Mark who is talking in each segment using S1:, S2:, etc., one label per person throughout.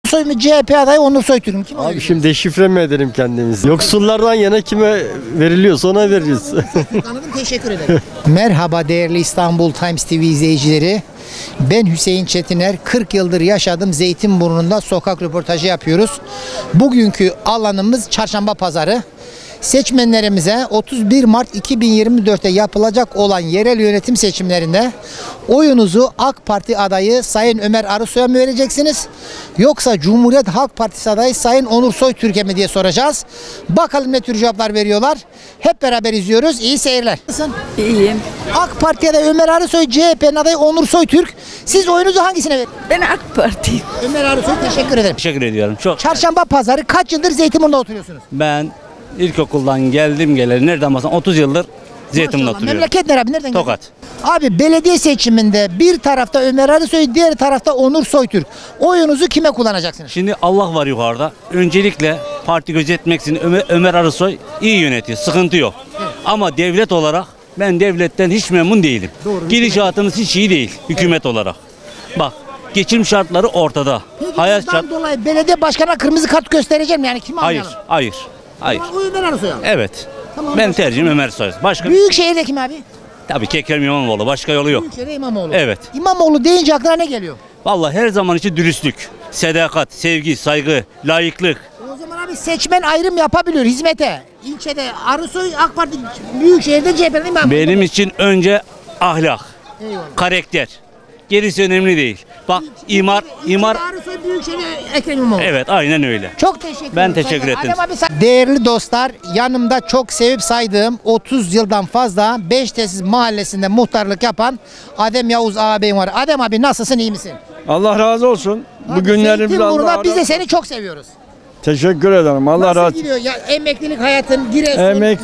S1: Arısoy mu CHP adayı Onur Soytürk mü? Kim
S2: Abi şimdi deşifre mi edelim kendimizi? Yoksullardan yana kime veriliyorsa ona veririz.
S1: Anladım, teşekkür ederim. Merhaba değerli İstanbul Times TV izleyicileri. Ben Hüseyin Çetiner. 40 yıldır yaşadım. Zeytinburnu'nda sokak röportajı yapıyoruz. Bugünkü alanımız Çarşamba Pazarı. Seçmenlerimize 31 Mart 2024'te yapılacak olan yerel yönetim seçimlerinde oyunuzu AK Parti adayı Sayın Ömer Arısoy'a mı vereceksiniz? Yoksa Cumhuriyet Halk Partisi adayı Sayın Onur Soytürk'e mi diye soracağız. Bakalım ne tür cevaplar veriyorlar. Hep beraber izliyoruz. İyi seyirler. Nasılsın?
S3: İyiyim.
S1: AK Parti adayı Ömer Arısoy, CHP'nin adayı Onur Soytürk. Siz oyunuzu hangisine verin?
S3: Ben AK Parti'yim.
S1: Ömer Arısoy, teşekkür ederim.
S4: Teşekkür ediyorum. Çok.
S1: Çarşamba Pazarı, kaç yıldır Zeytinburnu'nda oturuyorsunuz?
S4: Ben ilkokuldan geldim geleli nereden baksan 30 yıldır Zeytinburnu'da
S1: Maşallah.
S4: oturuyorum.
S1: Memleket nere abi? Nereden
S4: Tokat.
S1: geldin? Abi belediye seçiminde bir tarafta Ömer Arısoy, diğer tarafta Onur Soytürk. Oyunuzu kime kullanacaksınız?
S4: Şimdi Allah var yukarıda. Öncelikle parti gözetmek için Ömer Arısoy iyi yönetiyor. Sıkıntı yok. Evet. Ama devlet olarak ben devletten hiç memnun değilim.
S1: Doğru,
S4: Gidişatımız hiç iyi değil hükümet olarak. Bak, geçim şartları ortada.
S1: Peki
S4: Hayat
S1: bundan dolayı belediye başkanına kırmızı kart göstereceğim, yani kimi
S4: Hayır,
S1: almayalım?
S4: hayır, hayır.
S1: O Ömer Arısoy'a.
S4: Evet.
S1: Tamam,
S4: Ben
S1: başka.
S4: tercihim Ömer Soy. Başka
S1: Büyükşehir'de kim abi?
S4: tabii ki Ekrem İmamoğlu. Başka yolu yok.
S1: Büyükşehir'de İmamoğlu.
S4: Evet.
S1: İmamoğlu deyince aklına ne geliyor?
S4: Vallahi her zaman için dürüstlük, sadakat, sevgi, saygı, layıklık.
S1: O zaman abi seçmen ayrım yapabiliyor hizmete. İlçede Arısoy AK Parti, Büyükşehir'de CHP'nin İmamoğlu.
S4: Benim için önce ahlak,
S1: Eyvallah.
S4: karakter. Gerisi önemli değil. Bak imar.
S1: Arısoy, Büyükşehir'de Ekrem İmamoğlu.
S4: Evet, aynen öyle.
S1: Çok teşekkür ederim.
S4: Ben teşekkür
S1: Saygılar.
S4: ettim.
S1: Adem abi, değerli dostlar, yanımda çok sevip saydığım 30 yıldan fazla Beştesis mahallesinde muhtarlık yapan Adem Yavuz ağabeyim var. Adem abi, nasılsın, iyi misin?
S5: Allah razı olsun. Bugünlerimiz
S1: Zeytinburnu'da biz de seni çok seviyoruz.
S5: Teşekkür ederim. Allah
S1: Nasıl
S5: razı.
S1: gidiyor ya, emeklilik hayatın, Giresun,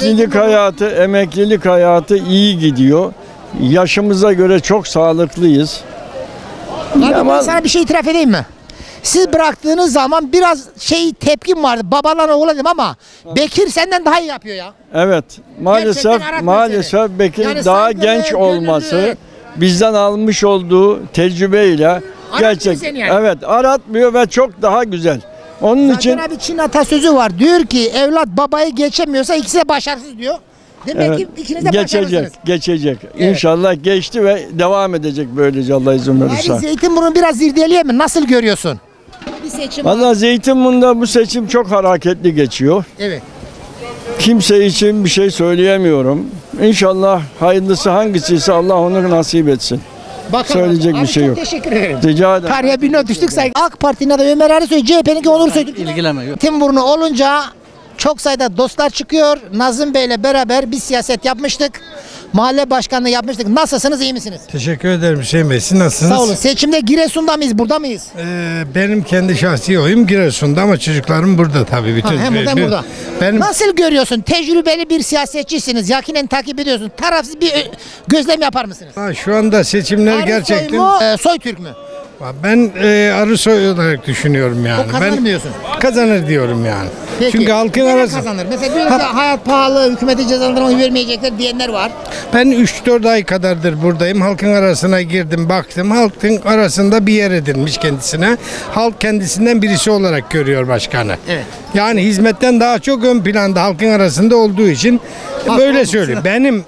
S5: Emeklilik hayatı iyi gidiyor. Yaşımıza göre çok sağlıklıyız.
S1: Abi ben
S5: Ama
S1: sana bir şey itiraf edeyim mi? Siz bıraktığınız zaman biraz tepkim vardı. Babadan oğula dedim ama Bekir senden daha iyi yapıyor ya.
S5: evet,
S1: Gerçekten aratmıyor
S5: maalesef Bekir
S1: Yani
S5: daha
S1: saygılı,
S5: genç olması,
S1: gönüllü.
S5: bizden almış olduğu tecrübeyle
S1: seni yani.
S5: evet, aratmıyor ve çok daha güzel. Onun
S1: Zaten
S5: için
S1: abi Çin atasözü var. Diyor ki evlat babayı geçemiyorsa ikisi de başarısız diyor. Demek
S5: evet,
S1: ki ikiniz de başarısınız.
S5: geçecek.
S1: Evet.
S5: İnşallah geçti ve devam edecek böylece, Allah izin verirse.
S1: Abi Zeytinburnu biraz irdeleyelim mi? Nasıl görüyorsun? Bir seçim var.
S5: Valla Zeytinburnu'nda bu seçim çok hareketli geçiyor.
S1: Evet.
S5: Kimse için bir şey söyleyemiyorum. İnşallah hayırlısı hangisiyse Allah onu nasip etsin.
S1: Bakalım.
S5: Söyleyecek
S1: Abi
S5: bir şey
S1: çok
S5: yok.
S1: teşekkür ederim.
S5: Rica ederim.
S1: Tarihe bir not düştük, saygı. AK Parti'nin adayı Ömer Arısoy, CHP'ninki Onur Soytürk.
S6: İlgilenmiyor.
S1: Zeytinburnu olunca çok sayıda dostlar çıkıyor. Nazım Bey'le beraber bir siyaset yapmıştık. Mahalle başkanlığı yapmıştık. Nasılsınız, iyi misiniz?
S6: Teşekkür ederim Hüseyin Bey. Siz nasılsınız?
S1: Sağ olun. Seçimde Giresun'da mıyız, burada mıyız?
S6: Benim kendi şahsi oyum Giresun'da ama çocuklarım burada tabii. Bütün,
S1: Hem burada hem burada.
S6: Benim
S1: Nasıl görüyorsun? Tecrübeli bir siyasetçisiniz. Yakinen takip ediyorsun. Tarafsız bir gözlem yapar mısınız?
S6: şu anda seçimler
S1: Arısoy
S6: gerçekten...
S1: mu, Soytürk mü?
S6: Ben Arısoy olarak düşünüyorum yani.
S1: O kazanır mı diyorsun?
S6: Kazanır diyorum yani.
S1: Peki.
S6: Çünkü halkın
S1: Neden
S6: arası...
S1: kazanır? Mesela diyor ki hayat pahalı, hükümete cezalandırma oy vermeyecekler diyenler var.
S6: Ben 3-4 ay kadardır buradayım. Halkın arasına girdim, baktım. Halkın arasında bir yer edinmiş kendisine. Halk kendisinden birisi olarak görüyor başkanı.
S1: Evet.
S6: Yani hizmetten daha çok ön planda halkın arasında olduğu için böyle söylüyor.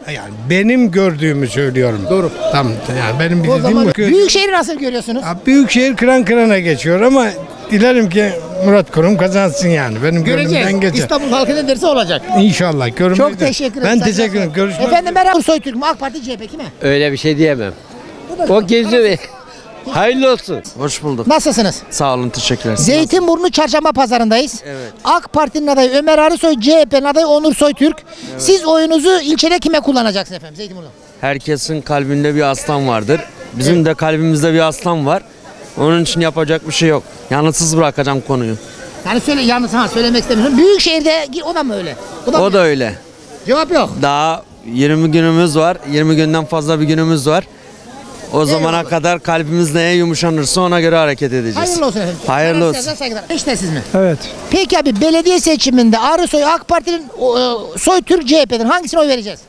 S6: Benim gördüğümü söylüyorum. Doğru. Tamam. Yani benim
S1: O
S6: bildiğim
S1: zaman
S6: bu.
S1: Büyükşehir'i nasıl görüyorsunuz?
S6: Büyükşehir kıran kırana geçiyor ama dilerim ki Murat Kurum kazansın yani. Benim
S1: Göreceğiz.
S6: gönlümden geçer.
S1: İstanbul halkı ne derse olacak.
S6: İnşallah.
S1: Çok teşekkür ederim.
S6: Ben teşekkür ederim. Görüşmek
S1: Efendim merhaba, Soytürk mü, AK Parti, CHP kime?
S2: Öyle bir şey diyemem. O geziyor. Hayırlı olsun.
S7: Hoş bulduk.
S1: Nasılsınız?
S7: Sağ olun, teşekkürler.
S1: Zeytinburnu Çarşamba Pazarı'ndayız.
S7: Evet.
S1: AK Parti'nin adayı Ömer Arısoy, CHP'nin adayı Onur Soytürk. Siz oyunuzu ilçede kime kullanacaksınız efendim Zeytinburnu?
S7: Herkesin kalbinde bir aslan vardır. Bizim de kalbimizde bir aslan var. Onun için yapacak bir şey yok. Yalnızsız bırakacağım konuyu.
S1: Yani söyle, yalnız söylemek istemiyorum. Büyükşehir'de o da mı öyle?
S7: O da öyle.
S1: Cevap yok.
S7: Daha 20 günümüz var. 20 günden fazla bir günümüz var. O zamana kadar kalbimiz neye yumuşanırsa ona göre hareket edeceğiz.
S1: Hayırlı olsun efendim.
S7: Hayırlı olsun.
S1: Saygılar. Beştesis mi?
S6: Evet.
S1: Peki abi, belediye seçiminde Arısoy AK Parti'nin, Soytürk CHP'nin hangisine oy vereceğiz?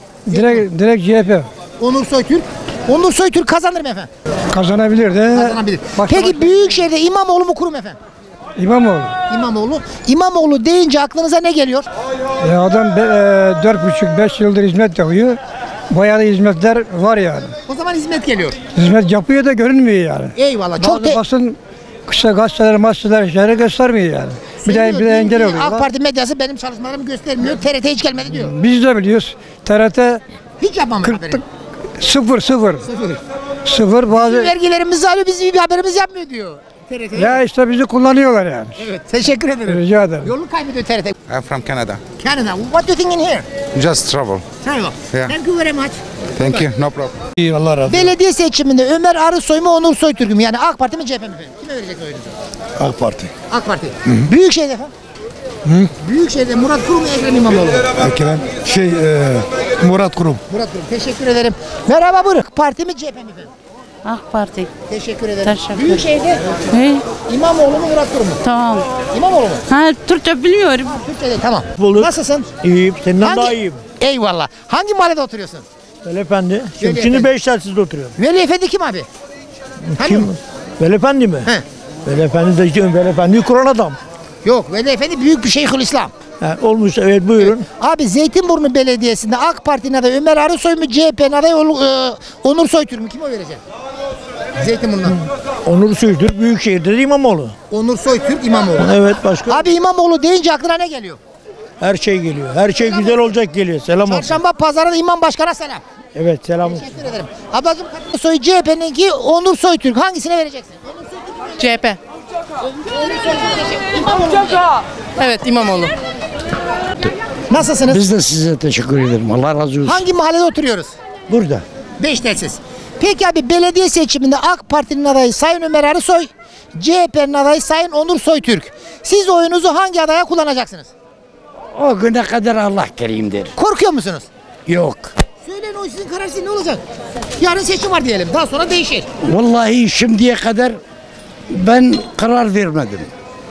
S6: Direkt CHP
S1: Onur Soytürk. Onur Soytürk kazanır mı efendim?
S6: kazanabilir de.
S1: Kazanabilir. Peki Büyükşehir'de İmamoğlu mu, Kurum efendim?
S3: İmamoğlu.
S1: İmamoğlu. İmamoğlu deyince aklınıza ne geliyor?
S3: Adam 4,5-5 yıldır hizmet yapıyor. Bayağı da hizmetler var yani.
S1: O zaman hizmet geliyor.
S3: Hizmet yapıyor da görünmüyor yani.
S1: Eyvallah. Çok
S3: Bazı basın kısa gazeteler şeyleri göstermiyor yani. Bir de engel oluyor.
S1: AK Parti medyası benim çalışmalarımı göstermiyor. TRT hiç gelmedi diyor.
S3: Biz de biliyoruz. TRT
S1: Hiç yapmamış haberi.
S3: sıfır bazı.
S1: Vergilerimizi alıyor, bizim bir haberimiz yapmıyor diyor. TRT.
S3: Ya işte bizi kullanıyorlar yani.
S1: Evet, teşekkür ederim.
S3: Rica ederim.
S1: Yolunu kaybediyor TRT.
S8: I'm from Canada.
S1: Canada. What do you think in here?
S8: Just travel.
S1: Travel.
S8: Yeah.
S1: Thank you very much.
S8: Thank you. No problem.
S3: İyi, Allah razı olsun.
S1: Belediye seçiminde Ömer Arısoy mu Onur Soytürk mü? Yani AK Parti mi CHP mi? Kime vereceksin oyunuzu?
S3: AK Parti.
S1: AK Parti. Büyükşehir'de efendim? Büyükşehir'de Murat Kurum mu Ekrem İmamoğlu mu?
S3: Murat Kurum.
S1: Murat Kurum. Teşekkür ederim. Merhaba buyurun. Parti mi CHP mi efendim?
S9: AK Parti.
S1: Teşekkür ederim.
S9: Teşekkür.
S1: Büyükşehir'de
S9: He,
S1: İmamoğlu mu Murat Kurum mu?
S9: tamam.
S1: İmamoğlu mu?
S9: Ha, Türkçe biliyorum.
S1: Türkiye'de tamam. Nasılsın?
S3: İyiyim. Senden
S1: Hangi-
S3: daha iyiyim.
S1: Eyvallah. Hangi mahallede oturuyorsun?
S3: Veli Efendi.
S1: Veli
S3: Şimdi
S1: Efendi.
S3: Beşiktaş'ta oturuyorum.
S1: Veli Efendi kim abi? Kim?
S3: Veli Efendi mi?
S1: He.
S3: Veli Efendi de kim? Veli Efendi'yi kuran adam.
S1: Yok, Veli Efendi büyük bir Şeyhülislam.
S3: Olmuş, evet, buyurun.
S1: Abi Zeytinburnu Belediyesi'nde AK Parti'nin adayı Ömer Arısoy mu CHP'nin adayı Onur Soytürk mü? Kime oy vereceksin? Zeytinburnu'ndan.
S3: Onur Söğütür, Büyükşehir'de de İmamoğlu.
S1: Onur Soytürk İmamoğlu.
S3: Evet, başka?
S1: Abi İmamoğlu deyince aklına ne geliyor?
S3: Her şey geliyor. Her şey güzel olacak geliyor. Selam olsun.
S1: Çarşamba pazarında İmam Başkan'a selam.
S3: Evet, selam olsun.
S1: Teşekkür ederim. Ablacığım Soy CHP'ninki Onur Soytürk. Hangisine vereceksin?
S9: CHP.
S1: İmamoğlu.
S9: Evet, İmamoğlu.
S1: Nasılsınız?
S3: Biz de size teşekkür ederim. Allah razı olsun.
S1: Hangi mahallede oturuyoruz?
S3: Burada.
S1: Beş telsiz. Peki abi belediye seçiminde AK Parti'nin adayı Sayın Ömer Arısoy, CHP'nin adayı Sayın Onur Soytürk. Siz oyunuzu hangi adaya kullanacaksınız?
S3: O güne kadar Allah kerimdir.
S1: Korkuyor musunuz?
S3: Yok.
S1: Söyleyin o sizin karar sizin ne olacak? Yarın seçim var diyelim. Daha sonra değişir.
S3: Vallahi şimdiye kadar ben karar vermedim.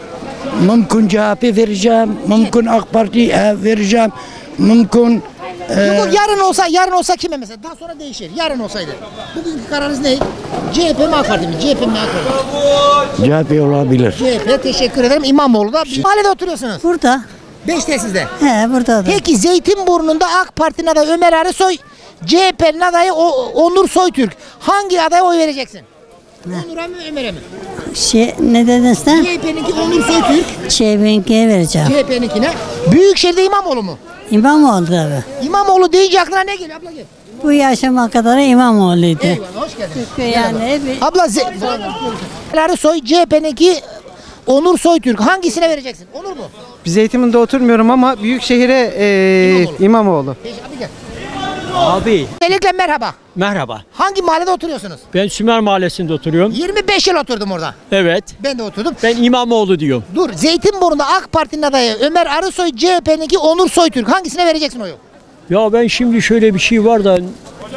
S3: Mümkün CHP vereceğim, mümkün AK Parti vereceğim, mümkün
S1: Yok, yarın olsa kime mesela? Daha sonra değişir. Yarın olsaydı. Bugünkü kararınız ne? CHP mi AK Parti mi? CHP mi AK Parti mi?
S3: CHP olabilir.
S1: CHP teşekkür ederim. İmamoğlu da. Mahallede oturuyorsunuz.
S9: Burada.
S1: Beş telsizde.
S9: He, burada da.
S1: Peki Zeytinburnu'nda AK Parti'nin adayı Ömer Arısoy, CHP'nin adayı Onur Soytürk. Hangi adaya oy vereceksin? Onur'a mı Ömer'e mi?
S9: Ne dedin sen?
S1: CHP'ninki Onur Soytürk,
S9: CHP'ye vereceğim.
S1: CHP'ninkine. Büyükşehir'de İmamoğlu mu?
S9: İmamoğlu tabii.
S1: İmamoğlu deyince aklına ne geliyor abla gel.
S9: Bu yaşıma kadar İmamoğlu'ydu.
S1: Eyvallah hoş geldin.
S9: Yani
S1: Abla Arısoy, CHP'ninki Onur Soytürk. Hangisine vereceksin? Onur mu?
S10: Zeytinburnu'nda oturmuyorum ama Büyükşehir'e İmamoğlu.
S1: Peki abi gel.
S11: Abi
S1: Öncelikle merhaba.
S11: merhaba.
S1: Hangi mahallede oturuyorsunuz?
S11: Ben Sümer Mahallesi'nde oturuyorum.
S1: 25 yıl oturdum orada.
S11: Evet.
S1: Ben de oturdum.
S11: Ben İmamoğlu diyorum.
S1: Dur, Zeytinburnu'nda AK Parti'nin adayı Ömer Arısoy, CHP'ninki Onur Soytürk. Hangisine vereceksin oyu?
S11: Ya ben şimdi şöyle bir şey var da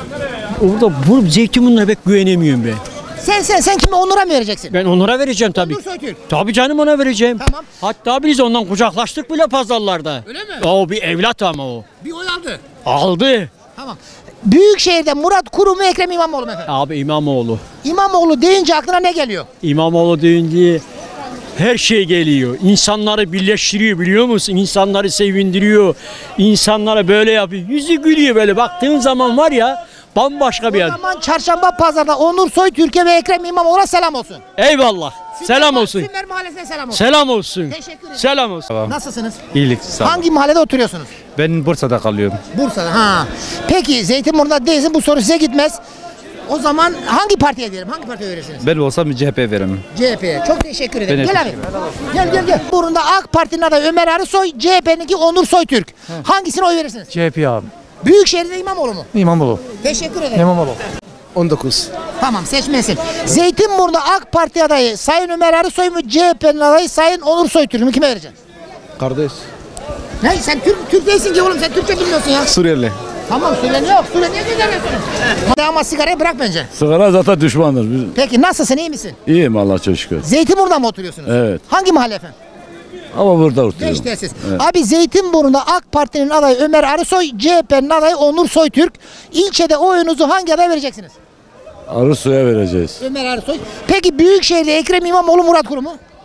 S11: orada bu Zeytinburnu'na pek güvenemiyorum ben.
S1: Sen kime Onur'a mı vereceksin?
S11: Ben Onur'a vereceğim tabii.
S1: Onur Soytürk.
S11: Tabii canım ona vereceğim.
S1: Tamam.
S11: Hatta biz ondan kucaklaştık bile pazarlarda.
S1: Öyle mi?
S11: O bir evlat ama o.
S1: Bir oy aldı.
S11: Aldı.
S1: Tamam. Büyükşehir'de Murat Kurum mu Ekrem İmamoğlu mu efendim?
S11: Abi İmamoğlu.
S1: İmamoğlu deyince aklına ne geliyor?
S11: İmamoğlu deyince her şey geliyor. İnsanları birleştiriyor biliyor musun? İnsanları sevindiriyor. İnsanlara böyle yapıyor. Yüzü gülüyor böyle. Baktığın zaman var ya bambaşka bir
S1: O
S11: yer.
S1: zaman çarşamba pazarda Onur Soytürk'e ve Ekrem İmamoğlu'na selam olsun.
S11: Eyvallah. Selam olsun.
S1: Sümer Mahallesi'ne selam olsun.
S11: Selam olsun.
S1: Teşekkür ederim.
S11: Selam olsun.
S1: Nasılsınız?
S8: İyilik sağ ol.
S1: Hangi mahallede oturuyorsunuz?
S8: Ben Bursa'da kalıyorum.
S1: Bursa'da. Ha. Peki Zeytinburnu'nda değilsin, bu soru size gitmez. O zaman hangi partiye diyelim? Hangi partiye verirsiniz?
S8: Ben olsam CHP veririm.
S1: CHP'ye. Çok teşekkür ederim.
S8: Ben
S1: Gel abi. Gel. Burunda AK Parti'nin adayı Ömer Arısoy, CHP'ninki Onur Soytürk. Hangisine oy verirsiniz?
S3: CHP abi.
S1: Büyükşehir'de İmamoğlu mu?
S3: İmamoğlu.
S1: Teşekkür ederim.
S3: İmamoğlu.
S8: 19.
S1: Tamam, seçmensin. Zeytinburnu'nda AK Parti adayı Sayın Ömer Arısoy mu, CHP'nin adayı Sayın Onur Soytürk mü? Kime vereceksin?
S8: Kardeş.
S1: Ne? Sen Türk değilsin ki oğlum. Sen Türkçe bilmiyorsun ya.
S8: Suriyeli.
S1: Tamam, Suriye yok. Suriye niye güzel ama sigarayı bırak bence.
S5: Sigara zaten düşmandır.
S1: Peki nasılsın, iyi misin?
S5: İyiyim Allah çok şükür.
S1: Zeytinburnu'da mı oturuyorsunuz?
S5: Evet.
S1: Hangi mahalle efendim?
S5: Ama burada oturuyorum.
S1: Beş telsiz. Abi Zeytinburnu'nda AK Parti'nin adayı Ömer Arısoy, CHP'nin adayı Onur Soytürk. İlçede oyunuzu hangi adaya vereceksiniz?
S5: Arısoy'a vereceğiz.
S1: Ömer Arısoy. Peki Büyükşehir'de Ekrem İmamoğlu, Murat Kurum mu?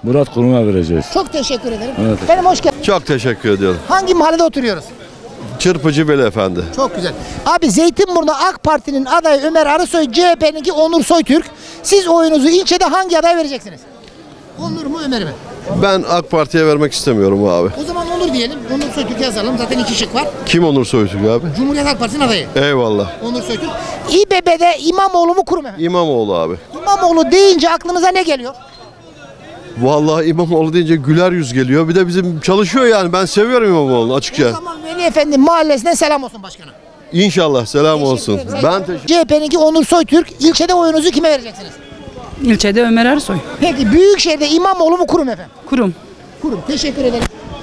S12: Murat Kurum'a vereceğiz.
S1: Çok teşekkür ederim.
S12: Evet.
S1: Efendim hoş geldiniz.
S13: Çok teşekkür ediyorum.
S1: Hangi mahallede oturuyoruz?
S13: Çırpıcı Beyefendi.
S1: Çok güzel. Abi Zeytinburnu'nda AK Parti'nin adayı Ömer Arısoy, CHP'ninki Onur Soytürk. Siz oyunuzu ilçede hangi adaya vereceksiniz? Onur mu Ömer mi?
S13: Ben AK Parti'ye vermek istemiyorum abi.
S1: O zaman Onur diyelim. Onur Soytürk yazalım. Zaten 2 şık var.
S13: Kim Onur Soytürk abi?
S1: Cumhuriyet Halk Partisi'nin adayı.
S13: Eyvallah.
S1: Onur Soytürk. İBB'de İmamoğlu mu kurum efendim?
S13: İmamoğlu abi.
S1: İmamoğlu deyince aklınıza ne geliyor?
S13: Vallahi İmamoğlu deyince güler yüz geliyor. Bir de bizim çalışıyor yani. Ben seviyorum İmamoğlu'nu
S1: O
S13: açıkça.
S1: zaman Veli Efendi mahallesine selam olsun başkana.
S13: İnşallah selam olsun. Ben
S1: CHP'ninki Onur Soytürk. İlçede oyunuzu kime vereceksiniz?
S14: İlçede Ömer Ersoy.
S1: Peki Büyükşehir'de İmamoğlu mu kurum efendim?
S14: Kurum.
S1: Kurum. Teşekkür ederim.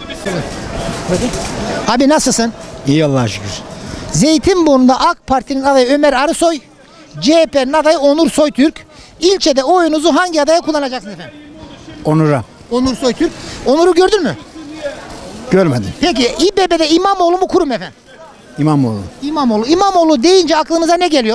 S1: Abi nasılsın?
S15: İyi Allah'a şükür.
S1: Zeytinburnu'nda AK Parti'nin adayı Ömer Arısoy, CHP'nin adayı Onur Soytürk. İlçede oyunuzu hangi adaya kullanacaksınız efendim?
S15: Onur'a.
S1: Onur Soytürk. Onur'u gördün mü?
S15: Görmedim.
S1: Peki İBB'de İmamoğlu mu kurum efendim?
S15: İmamoğlu.
S1: İmamoğlu. İmamoğlu deyince aklınıza ne geliyor?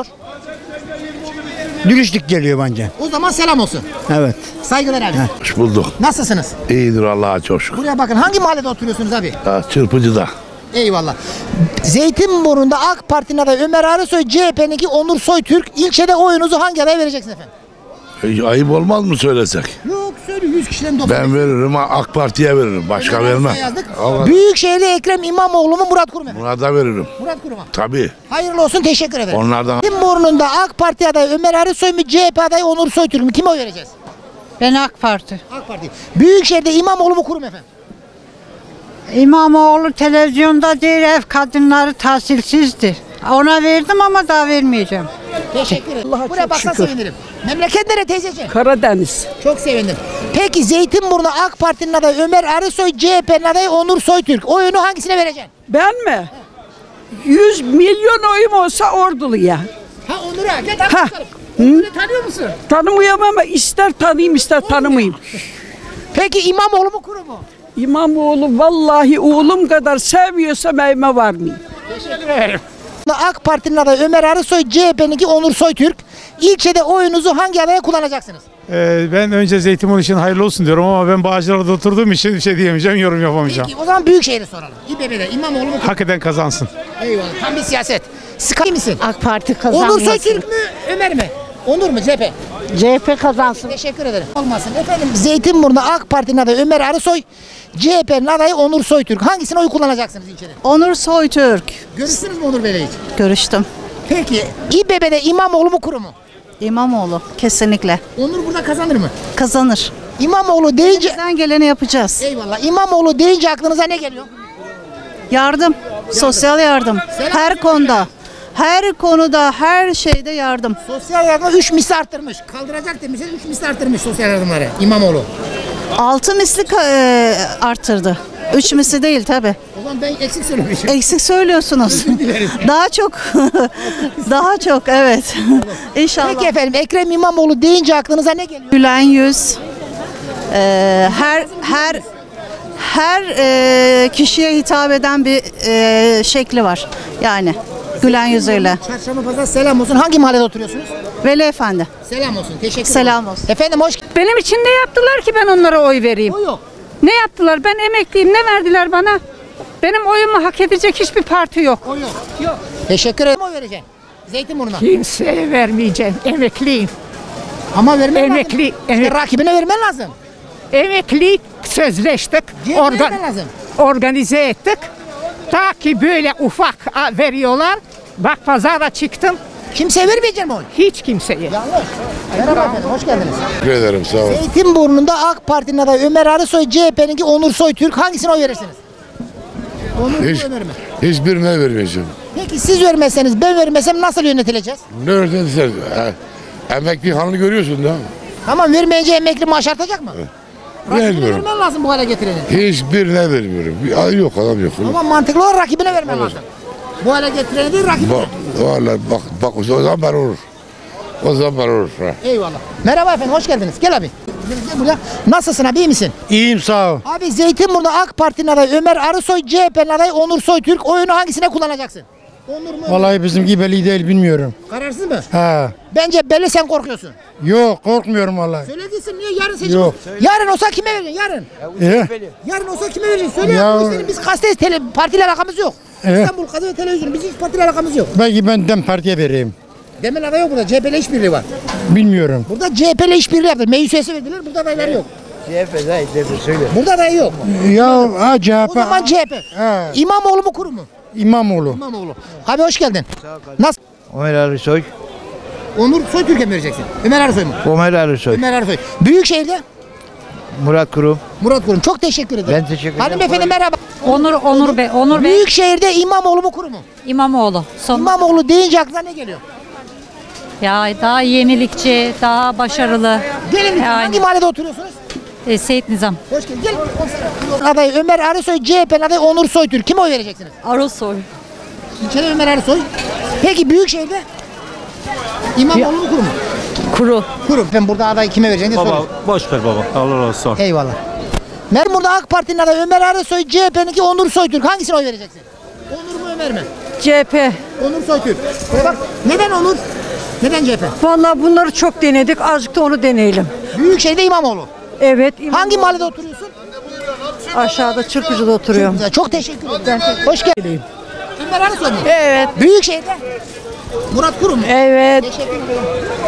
S15: Dürüstlük geliyor bence.
S1: O zaman selam olsun.
S15: Evet.
S1: Saygılar abi.
S16: Hoş bulduk.
S1: Nasılsınız?
S16: İyidir Allah'a çok şükür.
S1: Buraya bakın. Hangi mahallede oturuyorsunuz abi?
S16: Çırpıcı'da.
S1: Eyvallah. Zeytinburnu'nda AK Parti'nin adayı Ömer Arısoy, CHP'ninki Onur Soytürk. İlçede oyunuzu hangi adaya vereceksiniz efendim?
S16: Ayıp olmaz mı söylesek?
S1: Yok söyle 100 kişiden 90.
S16: Ben veririm AK Parti'ye veririm. Başka vermem. Allah.
S1: Büyükşehir'de Ekrem İmamoğlu mu Murat Kurum efendim?
S16: Murat'a veririm.
S1: Murat Kurum'a.
S16: Tabii.
S1: Hayırlı olsun, teşekkür ederim.
S16: Onlardan.
S1: Zeytinburnu'nda AK Parti adayı Ömer Arısoy mu, CHP adayı Onur Soytürk mü? Kime oy vereceğiz?
S17: Ben AK Parti.
S1: AK Parti. Büyükşehir'de İmamoğlu mu Kurum efendim?
S17: İmamoğlu televizyonda değil, ev kadınları tahsilsizdi. Ona verdim ama daha vermeyeceğim.
S1: Teşekkür ederim. Buraya baksan sevinirim. Memleket nere teyzeciğim?
S14: Karadeniz.
S1: Çok sevindim. Peki Zeytinburnu AK Parti'nin adayı Ömer Arısoy, CHP'nin adayı Onur Soytürk. Oyunu hangisine vereceksin?
S14: Ben mi? 100 milyon oyum olsa Ordulu'ya.
S1: Ha Onur'a. Gel
S14: Ha.
S1: Onur'u tanıyor musun?
S14: Tanımıyorum ama ister tanıyayım ister tanımayayım.
S1: Peki İmamoğlu mu Kurum mu?
S14: İmamoğlu vallahi oğlum kadar sevmiyorsam evime varmayayım.
S1: Teşekkür ederim. AK Parti'nin adayı Ömer Arısoy, CHP'ninki Onur Soytürk. İlçede oyunuzu hangi adaya kullanacaksınız?
S18: Ben önce Zeytinburnu için hayırlı olsun diyorum ama ben Bağcılar'da oturduğum için bir şey diyemeyeceğim, yorum yapamayacağım.
S1: Peki o zaman Büyükşehir'i soralım. İBB'de İmamoğlu mu?
S18: Hak eden kazansın.
S1: Eyvallah. Tam bir siyaset. Sıkı misin?
S17: AK Parti kazanmasın.
S1: Onur Soytürk mü? Ömer mi? Onur mu? CHP?
S17: CHP kazansın.
S1: Teşekkür ederim. Olmasın. Efendim Zeytinburnu'nda AK Parti'nin adayı Ömer Arısoy, CHP'nin adayı Onur Soytürk. Hangisine oy kullanacaksınız ilçede?
S17: Onur Soytürk.
S1: Görüştünüz mü Onur Bey'le hiç?
S17: Görüştüm.
S1: Peki İBB'de İmamoğlu mu Kurum mu?
S17: İmamoğlu kesinlikle.
S1: Onur burada kazanır mı?
S17: Kazanır.
S1: İmamoğlu deyince...
S17: Bizden geleni yapacağız.
S1: Eyvallah. İmamoğlu deyince aklınıza ne geliyor?
S17: Yardım. Sosyal yardım. Her konuda. Her konuda, her şeyde yardım.
S1: Sosyal yardım 3 misli arttırmış. Kaldıracak demişsiniz 3 misli arttırmış sosyal yardımları İmamoğlu.
S17: 6 misli arttırdı. 3 misli değil tabi.
S1: O zaman ben eksik söylemişim.
S17: Eksik söylüyorsunuz. Daha çok. Daha çok evet. İnşallah.
S1: Peki efendim Ekrem İmamoğlu deyince aklınıza ne geliyor?
S17: Gülen yüz. Her kişiye hitap eden bir şekli var. Yani gülen yüzüyle.
S1: Çarşamba pazar selam olsun. Hangi mahallede oturuyorsunuz?
S17: Veli Efendi.
S1: Selam olsun. Teşekkür ederim.
S17: Selam olsun.
S1: Efendim hoş
S19: Benim için ne yaptılar ki ben onlara oy vereyim?
S1: O yok.
S19: Ne yaptılar? Ben emekliyim. Ne verdiler bana? Benim oyumu hak edecek hiçbir parti yok.
S1: O yok. Yok. Teşekkür ederim. Oy vereceksin. Zeytinburnu'na.
S19: Kimseye vermeyeceğim. Emekliyim.
S1: Ama vermen
S19: Emekli.
S1: lazım. İşte rakibine vermen lazım.
S19: Emekli sözleştik.
S1: Vermen lazım.
S19: Organize ettik. Ta ki böyle ufak veriyorlar. Bak pazara çıktım.
S1: Kimseye vermeyeceğim oy.
S19: Hiç kimseye.
S1: Yanlış. Merhaba efendim, hoş geldiniz.
S16: Teşekkür ederim, sağ olun.
S1: Zeytinburnu'nda AK Parti'nin adayı Ömer Arısoy, CHP'ninki Onur Soytürk. Hangisine oy verirsiniz? Onur mu Ömer mi?
S16: Hiçbirine vermeyeceğim.
S1: Peki siz vermezseniz, ben vermesem nasıl yönetileceğiz?
S16: Ne öğretirsen. Emekli hanını görüyorsun da.
S1: Tamam, vermeyince emekli maaş artacak mı? Rakibine
S16: Vermiyorum.
S1: vermen lazım bu hale getireni.
S16: Hiçbirine vermiyorum. Yok adam yok.
S1: Ama mantıklı olarak rakibine vermen lazım. Bu hale getireni değil rakibine.
S16: Vallahi bak o zaman olur. O zaman olur.
S1: Eyvallah. Merhaba efendim, hoş geldiniz. Gel abi. Gel buraya. Nasılsın abi, iyi misin?
S15: İyiyim sağ ol.
S1: Abi Zeytinburnu AK Parti'nin adayı Ömer Arısoy, CHP'nin adayı Onur Soytürk. Oyunu hangisine kullanacaksın? Onur mu?
S15: Vallahi bizimki belli değil bilmiyorum.
S1: Kararsız mı?
S15: Ha.
S1: Bence belli, sen korkuyorsun.
S15: Yok korkmuyorum vallahi.
S1: Söyle gitsin, niye yarın seçim?
S15: Yok.
S1: Yarın olsa kime vereceksin yarın? Yarın olsa kime vereceksin? Söyle ya. Biz gazeteyiz, partiyle alakamız yok. İstanbul Gazete ve Televizyon, bizim hiç partiyle alakamız yok.
S15: Belki ben DEM Parti'ye vereyim.
S1: Demin aday yok burada, CHP'li işbirliği var.
S15: Bilmiyorum.
S1: Burada CHP'li işbirliği yaptı, meclis üyesi verdiler, burada adaylar yok.
S15: CHP söyle.
S1: Burada aday yok.
S15: Ya CHP.
S1: O zaman CHP. İmamoğlu mu kurum mu?
S15: İmamoğlu.
S1: İmamoğlu. Abi hoş geldin. Nasıl?
S8: Ömer Arısoy.
S1: Onur Soytürk'e mi vereceksin? Ömer Arısoy mu?
S8: Ömer Arısoy.
S1: Ömer Arısoy. Büyükşehir'de?
S8: Murat Kurum.
S1: Murat Kurum. Çok teşekkür ederim.
S8: Ben teşekkür ederim.
S1: Hanımefendi merhaba.
S12: Onur Bey.
S1: Büyükşehir'de İmamoğlu mu kurum mu?
S12: İmamoğlu.
S1: İmamoğlu deyince aklına ne geliyor?
S12: Ya daha yenilikçi, daha başarılı.
S1: Gelin hangi mahallede oturuyorsunuz?
S12: Seyit Nizam.
S1: Hoş geldin. Gelin. Aday Ömer Arısoy, CHP'nin adayı Onur Soytürk. Kime oy vereceksiniz?
S12: Arısoy.
S1: İlçede Ömer Arısoy. Peki Büyükşehir'de? İmamoğlu mu kurum mu? Kurum. Ben burada aday kime vereceğim diye soruyorum.
S2: Boş ver baba. Allah razı olsun.
S1: Eyvallah. Ben burada AK Parti'nin adayı Ömer Arısoy, CHP'ninki Onur Soytürk. Hangisine oy vereceksin? Onur mu Ömer mi?
S20: CHP.
S1: Onur Soytürk. Bak neden Onur? Neden CHP?
S20: Vallahi bunları çok denedik. Azıcık da onu deneyelim.
S1: Büyükşehir'de İmamoğlu.
S20: Evet.
S1: Hangi mahallede oturuyorsun?
S20: Aşağıda Çırpıcı'da oturuyorum.
S1: Çok teşekkür ederim. Hoş geldin. Ömer Arısoy mu?
S20: Evet.
S1: Büyükşehir'de? Murat Kurum mu?
S20: Evet.
S1: Teşekkür ederim.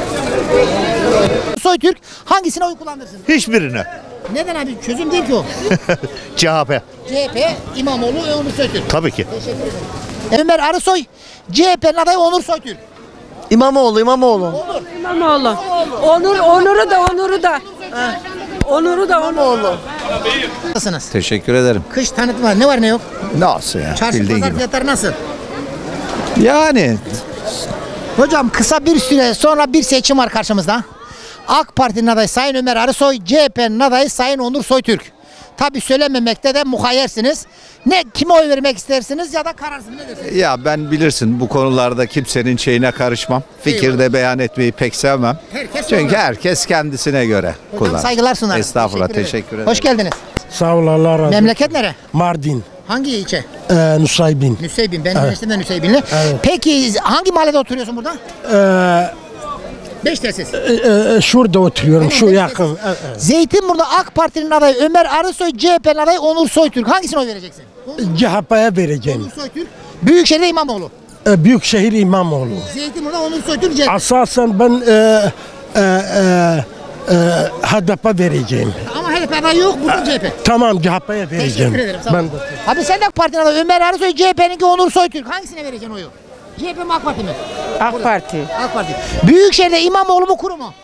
S1: Soytürk hangisine oy kullanırsın?
S21: Hiçbirine.
S1: Neden abi? Çözüm değil ki o.
S21: CHP.
S1: CHP, İmamoğlu ve Onur Soytürk.
S21: Tabii ki.
S1: Teşekkür ederim. Ömer Arısoy, CHP'nin adayı Onur Soytürk.
S21: İmamoğlu.
S20: İmamoğlu. Onur'u da. Onur'u.
S1: Nasılsınız?
S21: Teşekkür ederim.
S1: Kış tanıtım var. Ne var ne yok?
S21: Nasıl ya?
S1: Çarşı
S21: Bildiğin
S1: pazar
S21: gibi.
S1: fiyatları nasıl?
S21: Yani
S1: Hocam kısa bir süre sonra bir seçim var karşımızda. AK Parti'nin adayı Sayın Ömer Arısoy, CHP'nin adayı Sayın Onur Soytürk. Tabii söylememekte de muhayyersiniz. Ne kime oy vermek istersiniz ya da kararsınız, ne dersiniz?
S21: ya ben bilirsin bu konularda kimsenin şeyine karışmam. Fikir de beyan etmeyi pek sevmem. Çünkü herkes kendisine göre kullanır.
S1: Saygılar sunarım.
S21: Estağfurullah, teşekkür ederim.
S1: Hoş geldiniz.
S22: Sağ ol, Allah razı olsun.
S1: Memleket nere?
S22: Mardin.
S1: Hangi ilçe?
S22: Nusaybin.
S1: Nusaybin. Ben
S22: Evet.
S1: üniversiteden Nusaybinli.
S22: Evet.
S1: Peki hangi mahallede oturuyorsun burada? Beşteses.
S22: Şurada oturuyorum, şu yakın.
S1: Zeytinburnu'da AK Parti'nin adayı Ömer Arısoy, CHP'nin adayı Onur Soytürk. Hangisine oy vereceksin?
S22: CHP'ye vereceğim.
S1: Onur Soytürk. Büyükşehir'de İmamoğlu.
S22: Büyükşehir İmamoğlu.
S1: Zeytinburnu'da Onur Soytürk, CHP.
S22: Asasen ben HDP vereceğim.
S1: Ama HDP adayı yok, burada CHP.
S22: Tamam, CHP'ye vereceğim.
S1: Teşekkür ederim. Sağ ol.
S22: Ben de.
S1: Abi sen de AK Parti'nin adayı Ömer Arısoy, CHP'ninki Onur Soytürk. Hangisine vereceksin oyu? CHP mi AK Parti mi?
S20: AK Parti.
S1: AK Parti. Büyükşehir'de İmamoğlu mu kurum mu?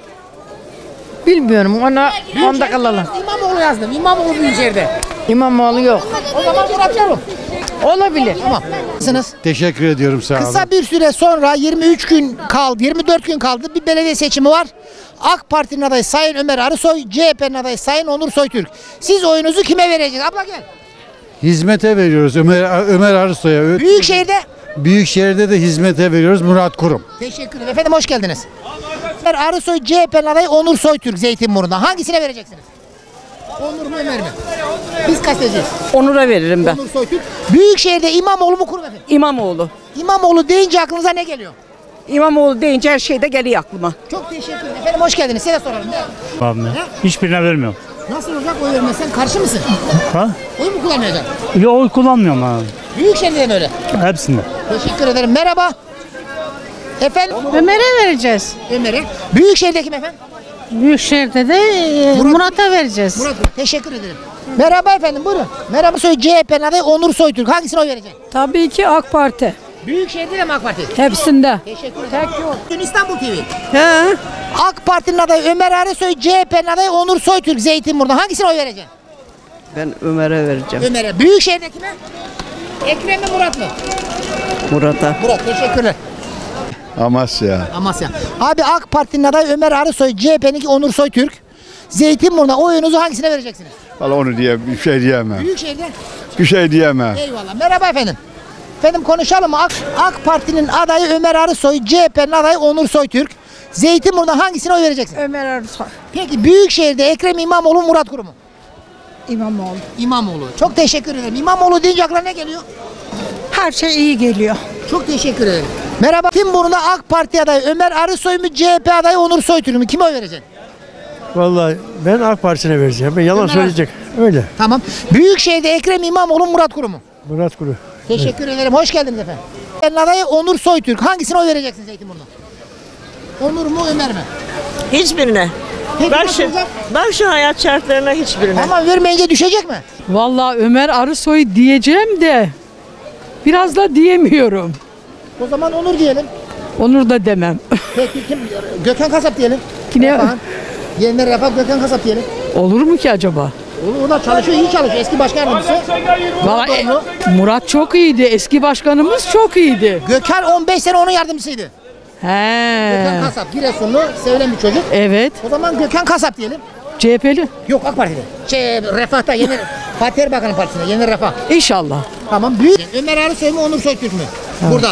S20: Bilmiyorum, onda kalalım.
S1: İmamoğlu yazdım. İmamoğlu Büyükşehir'de.
S20: İmamoğlu yok.
S1: O zaman Murat Kurum.
S20: Olabilir.
S1: Tamam. Nasılsınız?
S15: Teşekkür ediyorum sağ olun.
S1: Kısa bir süre sonra 23 gün kaldı, 24 gün kaldı. Bir belediye seçimi var. AK Parti'nin adayı Sayın Ömer Arısoy, CHP'nin adayı Sayın Onur Soytürk. Siz oyunuzu kime vereceksiniz? Abla gel.
S15: Hizmete veriyoruz Ömer Arısoy'a.
S1: Büyükşehir'de.
S15: Büyükşehir'de de hizmete veriyoruz Murat Kurum.
S1: Teşekkür ederim. Efendim hoş geldiniz. Ömer Arısoy, CHP'nin adayı Onur Soytürk Zeytinburnu'nda. Hangisine vereceksiniz? Onur mu Ömer mi? Biz gazeteciyiz.
S20: Onur'a veririm ben.
S1: Onur Soytürk. Büyükşehir'de İmamoğlu mu kurum efendim?
S20: İmamoğlu.
S1: İmamoğlu deyince aklınıza ne geliyor?
S20: İmamoğlu deyince her şey de geliyor aklıma.
S1: Çok teşekkür ederim. Efendim hoş geldiniz. Size de soralım.
S23: Abi hiçbirine vermiyorum.
S1: Nasıl olacak oy vermezsen karşı mısın?
S23: Ha?
S1: Oy mu kullanmayacaksın?
S23: Yok, oy kullanmıyorum abi.
S1: Büyükşehir'de mi öyle?
S23: Hepsinde.
S1: Teşekkür ederim. Merhaba. Efendim?
S24: Ömer'e vereceğiz.
S1: Ömer'e. Büyükşehir'de kim efendim?
S24: Büyükşehir'de de Murat'a vereceğiz.
S1: Murat. Teşekkür ederim. Merhaba efendim, buyurun. Merhaba, CHP'nin adayı Onur Soytürk. Hangisine oy vereceksin?
S20: Tabii ki AK Parti.
S1: Büyükşehir'de de mi AK Parti?
S20: Hepsinde.
S1: Teşekkür ederim. Dün İstanbul TV. He. AK Parti'nin adayı Ömer Arısoy, CHP'nin adayı Onur Soytürk Zeytinburnu'da. Hangisine oy vereceksin?
S10: Ben Ömer'e vereceğim.
S1: Ömer'e. Büyükşehir'de kime? Ekrem mi Murat mı?
S10: Murat'a.
S1: Murat, teşekkürler.
S13: Amasya.
S1: Amasya. Abi AK Parti'nin adayı Ömer Arısoy, CHP'ninki Onur Soytürk. Zeytinburnu'na oyunuzu hangisine vereceksiniz?
S13: Valla onu bir şey diyemem.
S1: Büyükşehir'de.
S13: Bir şey diyemem.
S1: Eyvallah. Merhaba efendim. Efendim konuşalım mı? AK Parti'nin adayı Ömer Arısoy, CHP'nin adayı Onur Soytürk. Zeytinburnu'na hangisine oy vereceksin?
S20: Ömer Arısoy.
S1: Peki Büyükşehir'de Ekrem İmamoğlu, Murat Kurum mu?
S20: İmamoğlu.
S1: İmamoğlu. Çok teşekkür ederim. İmamoğlu deyince aklına ne geliyor?
S20: Her şey iyi geliyor.
S1: Çok teşekkür ederim. Merhaba. Zeytinburnu'nda AK Parti adayı Ömer Arısoy mu, CHP adayı Onur Soytürk mü? Kime oy vereceksin?
S23: Vallahi ben AK Parti'ne vereceğim. Ben yalan söyleyecek. Öyle.
S1: Tamam. Büyükşehir'de Ekrem İmamoğlu, Murat Kurum mu?
S23: Murat Kuru.
S1: Teşekkür ederim. Hoş geldiniz efendim. Adayı Onur Soytürk. Hangisine oy vereceksin Zeytinburnu'nda? Onur mu, Ömer mi?
S4: Hiçbirine. Ben şu hayat şartlarına hiçbirine.
S1: Ama vermeyince düşecek mi?
S14: Vallahi Ömer Arısoy diyeceğim de biraz da diyemiyorum.
S1: O zaman Onur diyelim.
S14: Onur da demem.
S1: Peki kim? Gökhan Kasap diyelim.
S14: Yine
S1: Yeniden Refah Gökhan Kasap diyelim.
S14: olur mu ki acaba?
S1: Olur, o da çalışıyor, iyi çalışıyor. Eski başkan yardımcısı.
S14: Vallahi Murat çok iyiydi. Eski başkanımız çok iyiydi.
S1: Gökhan 15 sene onun yardımcısıydı. Gökhan Kasap, Giresunlu, sevilen bir çocuk.
S14: Evet.
S1: O zaman Gökhan Kasap diyelim.
S14: CHP'li.
S1: Yok, AK Parti'de. Refah'ta, yeni Fatih Erbakan'ın partisinde, yeni Refah.
S14: İnşallah.
S1: Tamam. Büyük. Ömer Arısoy mu, Onur Soytürk mü? Burada.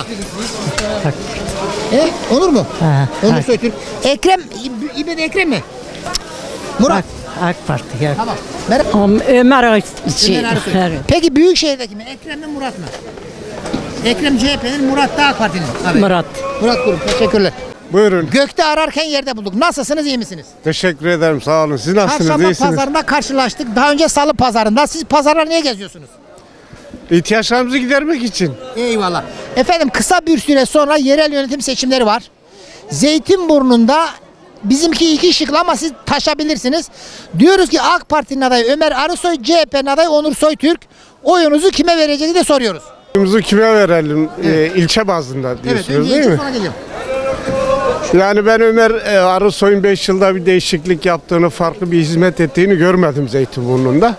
S1: Onur mu? Onur Soytürk. Ekrem, İBB Ekrem mi? Murat.
S24: AK Parti. Ya.
S1: Tamam. Merhaba.
S24: Ömer Arısoy.
S1: Peki Büyükşehir'deki mi? Ekrem mi, Murat mı? Ekrem CHP'nin, Murat da AK Parti'nin.
S24: Murat.
S1: Murat Kurum. Teşekkürler.
S15: Buyurun.
S1: Gökte ararken yerde bulduk. Nasılsınız, iyi misiniz?
S15: Teşekkür ederim, sağ olun. Siz nasılsınız,
S1: Çarşamba
S15: iyisiniz?
S1: pazarında karşılaştık. Daha önce salı pazarında. Siz pazarlar niye geziyorsunuz?
S15: İhtiyaçlarımızı gidermek için.
S1: Eyvallah. Efendim, kısa bir süre sonra yerel yönetim seçimleri var. Zeytinburnu'nda bizimki 2 şıklı ama siz taşabilirsiniz. Diyoruz ki AK Parti'nin adayı Ömer Arısoy, CHP'nin adayı Onur Soytürk. Oyunuzu kime vereceğini de soruyoruz.
S15: Oyumuzu kime verelim? İlçe bazında diyorsunuz, değil mi?
S1: Sonra geliyorum.
S15: Yani ben Ömer Arısoy'un 5 yılda bir değişiklik yaptığını, farklı bir hizmet ettiğini görmedim Zeytinburnu'nda.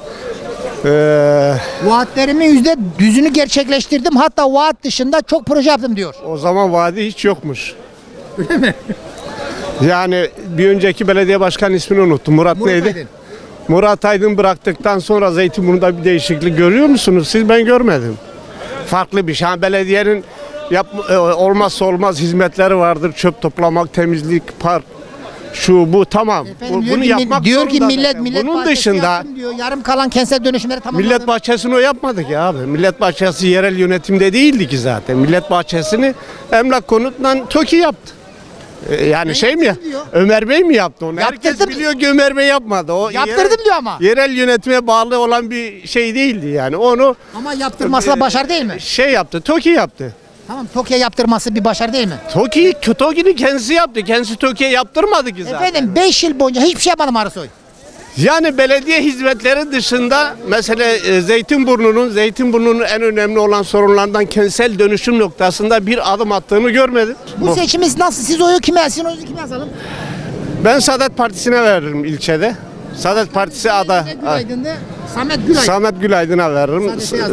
S1: Vaatlerimin %100'ünü gerçekleştirdim. Hatta vaat dışında çok proje yaptım diyor.
S15: O zaman vaadi hiç yokmuş.
S1: Öyle mi?
S15: Yani bir önceki belediye başkanı ismini unuttum. Murat neydi?
S1: Aydın.
S15: Murat Aydın bıraktıktan sonra Zeytinburnu'nda bir değişiklik görüyor musunuz? Siz, ben görmedim. Farklı bir şey. Yani belediyenin olmazsa olmaz hizmetleri vardır. Çöp toplamak, temizlik, park, şu bu, tamam.
S1: Efendim,
S15: Bunu yapmak
S1: diyor ki
S15: zorunda
S1: millet
S15: bunun
S1: bahçesi
S15: dışında
S1: yaptım diyor. Yarım kalan kentsel dönüşümleri tamamladım.
S15: millet bahçesini o yapmadı ki abi. Millet bahçesi yerel yönetimde değildi ki zaten. Millet bahçesini Emlak Konut'la TOKİ yaptı. Yani şey mi ya? Ömer Bey mi yaptı onu? Herkes biliyor ki Ömer Bey yapmadı. O
S1: Yaptırdım diyor ama.
S15: Yerel yönetime bağlı olan bir şey değildi yani. Onu
S1: ama yaptırması da başarı değil mi?
S15: Şey yaptı, TOKİ yaptı.
S1: Tamam, TOKİ'ye yaptırması bir başarı değil mi?
S15: TOKİ'nin kendisi yaptı. Kendisi TOKİ'ye yaptırmadı ki zaten.
S1: Efendim 5 yıl boyunca hiçbir şey yapmadım Arısoy.
S15: Yani belediye hizmetleri dışında mesela Zeytinburnu'nun en önemli olan sorunlardan kentsel dönüşüm noktasında bir adım attığını görmedim.
S1: Bu seçimiz nasıl? Siz oyunuzu kime yazalım?
S15: Ben Saadet Partisi'ne veririm ilçede. Saadet Partisi Samet Gülaydın'a veririm.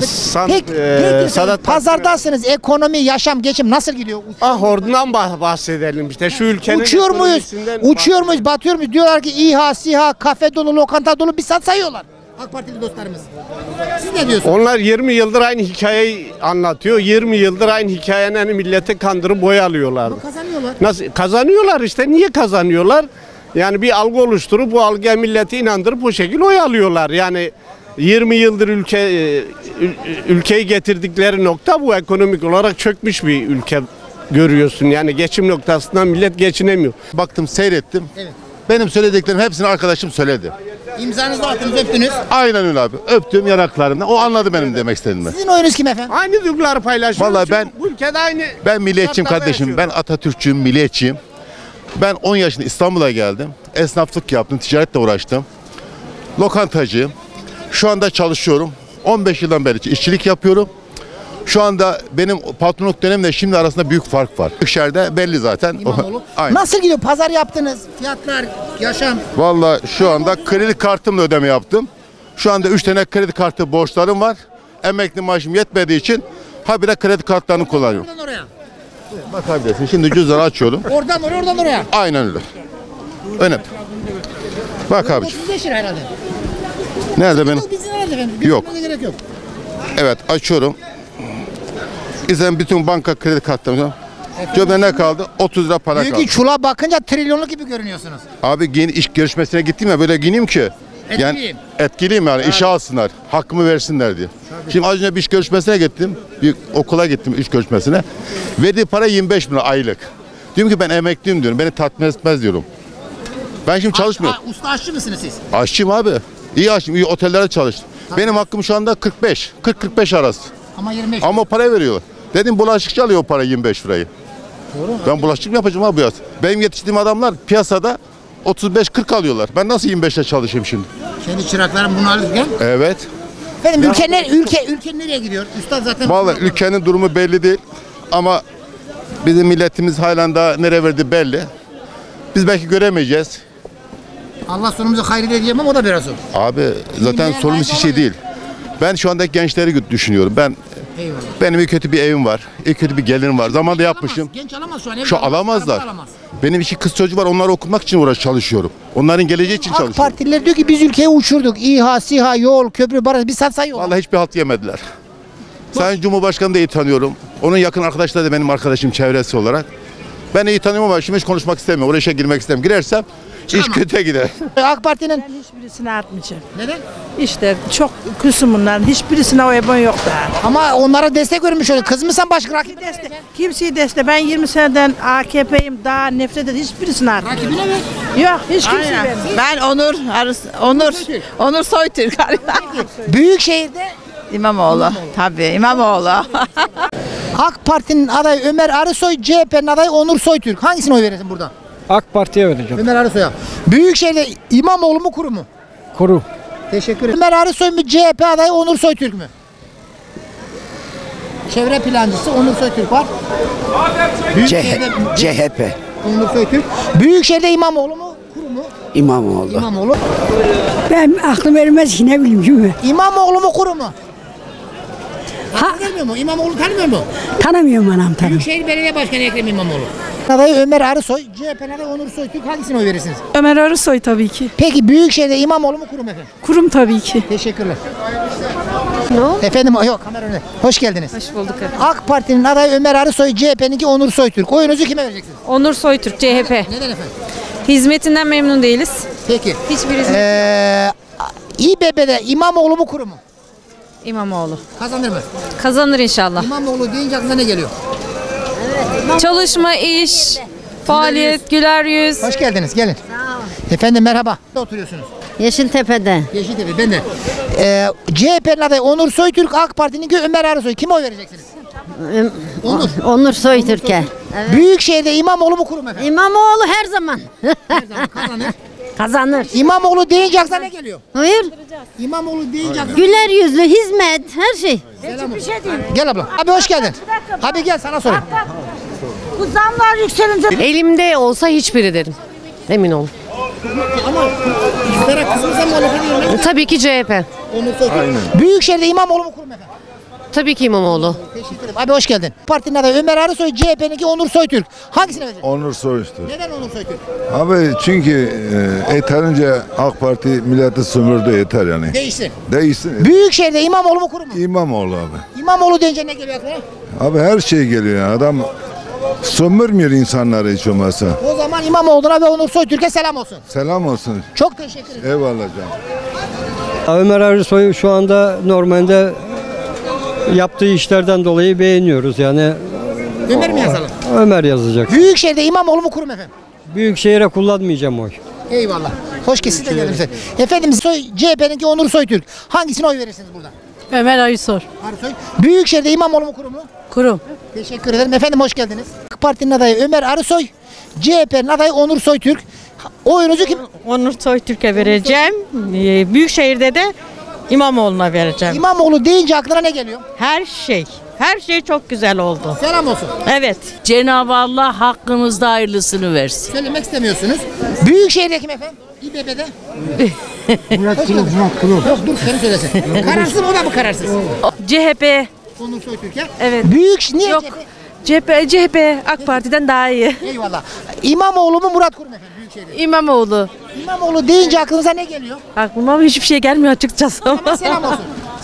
S1: Peki pazardasınız. Ekonomi, yaşam, geçim nasıl gidiyor?
S15: Oradan bahsedelim işte. Şu ülkenin
S1: uçuyor muyuz, batıyor muyuz? Diyorlar ki İHA, SİHA, kafe dolu, lokanta dolu, bir saat sayıyorlar. AK Partili dostlarımız. Siz ne diyorsunuz?
S15: Onlar 20 yıldır aynı hikayeyi anlatıyor. 20 yıldır aynı hikayenin milleti kandırıp boy alıyorlar.
S1: Kazanıyorlar.
S15: Nasıl? Kazanıyorlar işte. Niye kazanıyorlar? Yani bir algı oluşturup bu algıya milleti inandırıp o şekilde oy alıyorlar. Yani 20 yıldır ülkeyi getirdikleri nokta bu, ekonomik olarak çökmüş bir ülke görüyorsun. Yani geçim noktasından millet geçinemiyor.
S6: Baktım, seyrettim.
S1: Evet.
S6: Benim söylediklerim hepsini arkadaşım söyledi.
S1: İmzanızı attınız, öptünüz.
S6: Aynen öyle abi. Öptüm yanaklarından. O anladı benim demek istediğimi.
S1: Sizin oyunuz kim efendim?
S15: Aynı duyguları paylaşıyoruz.
S6: Vallahi
S15: bu ülkede aynı.
S6: Ben milliyetçiyim kardeşim. Ben Atatürkçüyüm, milliyetçiyim. Ben 10 yaşında İstanbul'a geldim. Esnaflık yaptım, ticaretle uğraştım. Lokantacıyım. Şu anda çalışıyorum. 15 yıldan beri işçilik yapıyorum. Şu anda benim patronluk dönemle şimdi arasında büyük fark var. Büyükşehir'de belli zaten.
S1: Nasıl gidiyor? Pazar yaptınız, fiyatlar, yaşam.
S6: Vallahi şu anda kredi kartımla ödeme yaptım. Şu anda 3 tane kredi kartı borçlarım var. Emekli maaşım yetmediği için habire kredi kartlarını kullanıyorum.
S1: Oradan oraya.
S6: Bakabilirsin. Şimdi cüzdanı açıyorum.
S1: Oradan oraya.
S6: Aynen öyle. Önemli. Bak abiciğim.
S1: 35 lira herhalde.
S6: Nerede benim? Yok.
S1: Gerek yok.
S6: Evet, açıyorum. İzlen bütün banka kredi kartlarımı. Cebimde ne kaldı? 30 lira para kaldı.
S1: Çünkü çula bakınca trilyonluk gibi görünüyorsunuz.
S6: Abi iş görüşmesine gittim ya, böyle giyineyim ki Yani etkiliyim yani işe alsınlar. Hakkımı versinler diye. Şimdi az önce bir iş görüşmesine gittim. Bir okula gittim iş görüşmesine. Verdiği para 25 bin lira aylık. Diyorum ki ben emekliyim diyorum. Beni tatmin etmez diyorum. Ben şimdi çalışmıyorum.
S1: Usta aşçı mısınız siz?
S6: Aşçıyım abi. İyi aşçıyım. İyi otellerde çalıştım. Benim hakkım şu anda 45. 40-45 arası.
S1: Ama 25.
S6: Ama o parayı veriyorlar. Dedim bulaşıkçı alıyor o parayı 25 lirayı.
S1: Doğru.
S6: Ben bulaşıkçı mı yapacağım abi bu yaz? Benim yetiştiğim adamlar piyasada 35-40 alıyorlar. Ben nasıl 25'e çalışayım şimdi?
S1: Kendi çıraklarım bunu alırken.
S6: Evet.
S1: Efendim ülke nereye gidiyor? Üstad zaten.
S6: Vallahi ülkenin durumu belli değil. Ama bizim milletimiz halen daha nereye verdi belli. Biz belki göremeyeceğiz.
S1: Allah sonumuzu hayır diyemem, o da biraz zor.
S6: Abi zaten sorumuz hiç şey değil. Ben şu anda gençleri düşünüyorum.
S1: Eyvallah.
S6: Benim iyi kötü bir evim var. İyi kötü bir gelirim var. Zamanında yapmışım.
S1: Genç alamaz şu an.
S6: Şu alamazlar. Benim 2 kız çocuğu var. Onları okutmak için çalışıyorum. Onların geleceği için
S1: AK
S6: çalışıyorum.
S1: Partililer diyor ki biz ülkeyi uçurduk. İHA, SİHA, yol, köprü, baraj bir satsa yok.
S6: Vallahi hiçbir halt yemediler. Sayın Cumhurbaşkanı da iyi tanıyorum. Onun yakın arkadaşları da benim arkadaşım çevresi olarak. Ben iyi tanıyorum ama şimdi hiç konuşmak istemiyorum. Oraya işe girmek istemiyorum. Girersem iş kötüye gider.
S1: AK Parti'nin
S3: Ben hiçbirisine atmayacağım.
S1: Neden?
S3: İşte çok küsüm bunların. Hiçbirisine oy yok da.
S1: Ama onlara destek vermiş oluyor. Kız mısın başka rakip?
S3: Kimseyi destek. Ben 20 seneden AKP'yim. Daha nefret ederim. Hiçbirisine atmayacağım.
S1: Rakibine mi?
S3: Yok hiç kimseye vermem.
S10: Ben Onur Soytürk.
S1: Büyükşehir'de
S10: İmamoğlu. Tabii İmamoğlu.
S1: AK Parti'nin adayı Ömer Arısoy, CHP'nin adayı Onur Soytürk. Hangisine oy verirsin burada?
S23: AK Parti'ye vereceğim.
S1: Ömer Arısoy'a. Büyükşehir'de İmamoğlu mu Kuru mu?
S23: Kuru.
S1: Teşekkür ederim. Ömer Arısoy mu CHP adayı Onur Soytürk mü? Çevre plancısı Onur Soytürk var.
S7: CHP.
S1: Onur Soytürk. Büyükşehir'de İmamoğlu mu Kuru mu?
S7: İmamoğlu.
S1: İmamoğlu.
S20: Ben aklım vermez ki ne bileyim kimi.
S1: İmamoğlu mu Kuru mu? Tanımıyor mu? İmamoğlu tanımıyor mu?
S20: Tanımıyorum anam tanım.
S1: Büyükşehir Belediye Başkanı Ekrem İmamoğlu. Adayı Ömer Arısoy, CHP'nin adayı Onur Soytürk. Hangisine oy verirsiniz?
S3: Ömer Arısoy tabii ki.
S1: Peki Büyükşehir'de İmamoğlu mu Kurum efendim?
S3: Kurum tabii ki.
S1: Teşekkürler. Efendim yok kamera önüne. Hoş geldiniz.
S9: Hoş bulduk.
S1: AK Parti'nin adayı Ömer Arısoy, CHP'ninki Onur Soytürk. Oyunuzu kime vereceksiniz?
S9: Onur Soytürk, CHP.
S1: Neden efendim?
S9: Hizmetinden memnun değiliz.
S1: Peki.
S9: Hiçbir hizmet.
S1: İBB'de İmamoğlu mu Kurum mu?
S9: İmamoğlu.
S1: Kazanır mı?
S9: Kazanır inşallah.
S1: İmamoğlu deyince aklına ne geliyor?
S9: Çalışma, iş, faaliyet, güler yüz.
S1: Hoş geldiniz, gelin. Efendim merhaba. Nerede oturuyorsunuz?
S11: Yeşiltepe'de.
S1: Yeşiltepe, ben de. CHP'nin adayı Onur Soytürk, AK Parti'nin Ömer Arısoy. Kime oy vereceksiniz?
S11: Onur Soytürk'e. Evet.
S1: Büyükşehir'de İmamoğlu mu Kurum efendim?
S11: İmamoğlu her zaman.
S1: Her zaman kazanır.
S11: Kazanır.
S1: İmamoğlu deyince aklına ne geliyor?
S11: Hayır.
S1: İmamoğlu deyince aklına
S11: Güler yüzlü, hizmet, her şey.
S1: Bir şey diyeyim. Gel abla. Abi hoş geldin. Abi gel sana sorayım.
S11: Bu zamlar yükselince.
S9: Elimde olsa hiçbiri derim. Emin olun.
S1: Ama iktidara kızımıza muhalefet ediyorlar.
S9: Tabii ki CHP.
S1: Onur Soytürk. Büyükşehir'de İmamoğlu mu Kurum efendim?
S9: Tabii ki İmamoğlu.
S1: Teşekkür ederim. Abi hoş geldin. Partinin adayı Ömer Arısoy, CHP'ninki Onur Soytürk. Hangisine vereceksin?
S25: Onur Soytürk.
S1: Neden Onur Soytürk?
S25: Abi çünkü yeterince AK Parti milleti sömürdü yeter yani.
S1: Değişsin.
S25: Değişsin.
S1: Büyükşehir'de İmamoğlu mu Kurum mu?
S25: İmamoğlu abi.
S1: İmamoğlu deyince ne geliyor aklına?
S25: Abi her şey geliyor yani. Adam sömürmüyor insanları hiç olmazsa.
S1: O zaman İmamoğlu'na ve Onur Soytürk'e selam olsun.
S25: Selam olsun.
S1: Çok teşekkür ederim.
S25: Eyvallah canım.
S23: Ömer Arısoy şu anda normalde yaptığı işlerden dolayı beğeniyoruz yani.
S1: Ömer mi yazalım?
S23: Ömer yazacak.
S1: Büyükşehir'de İmamoğlu mu Kurum efendim?
S23: Büyükşehir'e kullanmayacağım oy.
S1: Eyvallah. Hoş ki siz de geldiniz. Efendim CHP'ninki Onur Soytürk. Hangisine oy verirsiniz burada?
S3: Ömer Arısoy.
S1: Arısoy. Büyükşehir'de İmamoğlu mu Kurum mu?
S3: Kurum.
S1: Teşekkür ederim. Efendim hoş geldiniz. AK Parti'nin adayı Ömer Arısoy, CHP'nin adayı Onur Soytürk. Oyunuzu kim?
S3: Onur Soytürk'e vereceğim. Büyükşehir'de de İmamoğlu'na vereceğim.
S1: İmamoğlu deyince aklına ne geliyor?
S3: Her şey. Her şey çok güzel oldu.
S1: Selam olsun.
S3: Evet. Cenab-ı Allah hakkımızda hayırlısını versin.
S1: Söylemek istemiyorsunuz. Büyükşehir'de kim efendim? İBB'de.
S23: Murat Kurum.
S1: Yok dur seni söylesin. Kararsız mı o da mı kararsız?
S9: CHP.
S1: Onur Soytürk'e.
S9: Evet.
S1: Niye
S9: Yok. CHP AK Parti'den daha iyi.
S1: Eyvallah. İmamoğlu mu Murat Kurum efendim Büyükşehir'de?
S9: İmamoğlu.
S1: İmamoğlu deyince aklınıza ne geliyor?
S9: Aklıma hiçbir şey gelmiyor açıkçası.
S1: Ama selam olsun.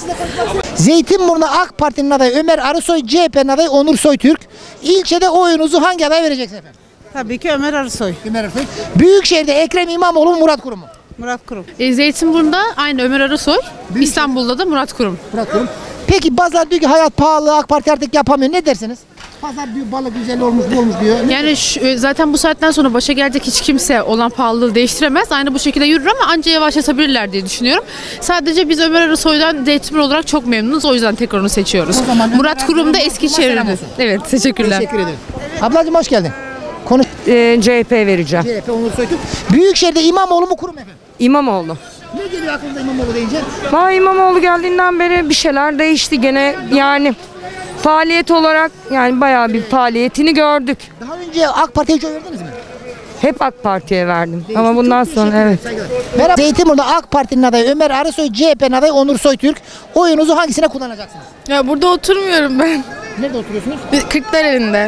S1: Zeytinburnu AK Parti'nin adayı Ömer Arısoy, CHP'nin adayı Onur Soytürk. İlçede oyunuzu hangi adaya vereceksiniz efendim?
S3: Tabii ki Ömer Arısoy.
S1: Ömer Arısoy. Büyükşehir'de Ekrem İmamoğlu mu Murat Kurum mu?
S3: Murat Kurum.
S5: Zeytinburnu'nda aynı Ömer Arısoy, İstanbul'da da Murat Kurum.
S1: Peki bazıları diyor ki hayat pahalı, AK Parti artık yapamıyor. Ne dersiniz? Pazar diyor, balık güzel olmuş, bu olmuş diyor.
S5: Yani zaten bu saatten sonra başa gelecek hiç kimse olan pahalılığı değiştiremez. Aynı bu şekilde yürür ama anca yavaşlatabilirler diye düşünüyorum. Sadece biz Ömer Arısoy'dan Zeytinburnu olarak çok memnunuz. O yüzden tekrar onu seçiyoruz. Murat Kurum da Eskişehir'de. Evet, teşekkürler.
S1: Teşekkür ederim. Ablacığım hoş geldin. Konuş.
S7: CHP vereceğim.
S1: CHP Onur Soytürk. Büyükşehir'de İmamoğlu mu Kurum efendim?
S7: İmamoğlu.
S1: Ne geliyor aklınıza İmamoğlu deyince?
S7: Valla İmamoğlu geldiğinden beri bir şeyler değişti gene yani faaliyet olarak yani bayağı bir faaliyetini gördük.
S1: Daha önce AK Parti'ye hiç oy verdiniz mi?
S7: Hep AK Parti'ye verdim ama bundan sonra evet.
S1: Merhaba. Zeytinburnu'da AK Parti'nin adayı Ömer Arısoy, CHP'nin adayı Onur Soytürk. Oyunuzu hangisine kullanacaksınız?
S5: Ya burada oturmuyorum ben.
S1: Nerede oturuyorsunuz?
S5: Kırklareli'nde.